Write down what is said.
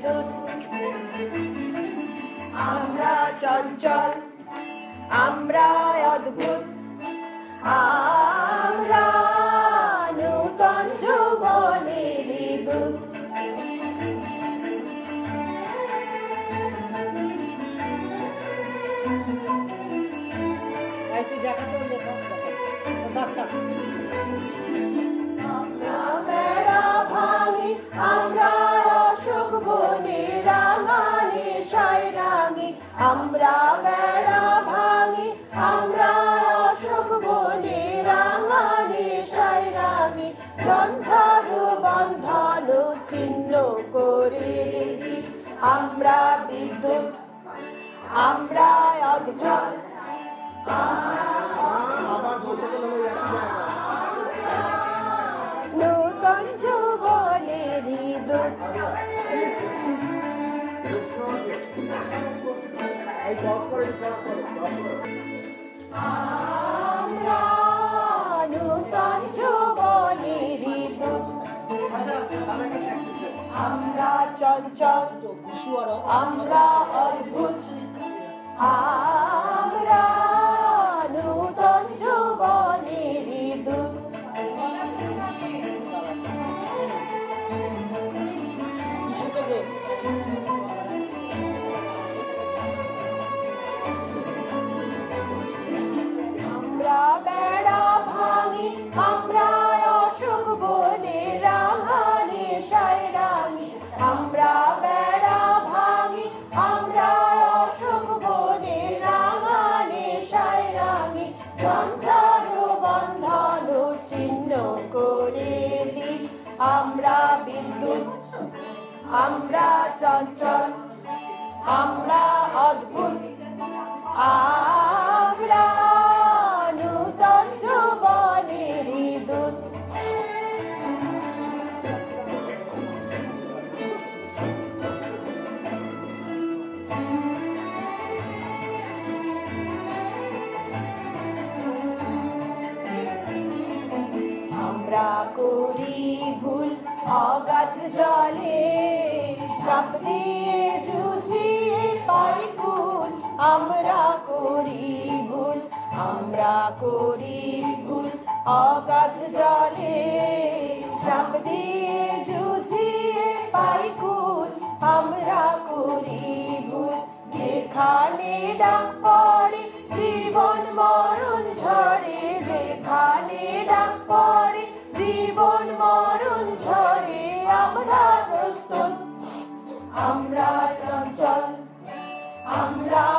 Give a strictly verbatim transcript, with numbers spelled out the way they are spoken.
বিদ্যুৎ আমরা চঞ্চল আমরা অদ্ভুত আমরা নূতন যৌবনের দূত আমরা বেড়া ভাঙি আমরা অশোক বনে রাঙানি সাইরাঙি আমরা বেড়া ভাঙি আমরা অশোক বনে রাঙানি সাইরাঙি ঝঞ্ঝারু বন্ধন ছিন্ন করে দিই আমরা বিদ্যুৎ আমরা অদ্ভুত নূতন যৌবনের দূত আমরা নূতন যৌবনের দূত আমরা চঞ্চল আমরা অদ্ভুত আমরা নূতন যৌবনের দূত আমরা বেড়া ভাঙি আমরা অশোক বনে রাঙানি সাইরাঙি আমরা বেড়া ভাঙি আমরা অশোক বনে রাঙানি সাইরাঙি ঝঞ্ঝারু বন্ধন ছিন্ন করে দিই আমরা বিদ্যুৎ আমরা চঞ্চল আমরা অদ্ভুত আমরা নূতন যৌবনের দূত আমরা করি ভুল অগাধ জলে চাপ দিয়ে জুঝিয়ে পাই কুল আমরা করি ভুল আমরা করি ভুল অগাধ জলে চাপ দিয়ে জুঝিয়ে পাই কুল আমরা করি ভুল যেখানে ডাক পড়ে জীবন মরণ ঝরে যেখানে ডাক পড়ে জীবন মরণ ঝরে আমরা প্রস্তুত আমরা চঞ্চল আমরা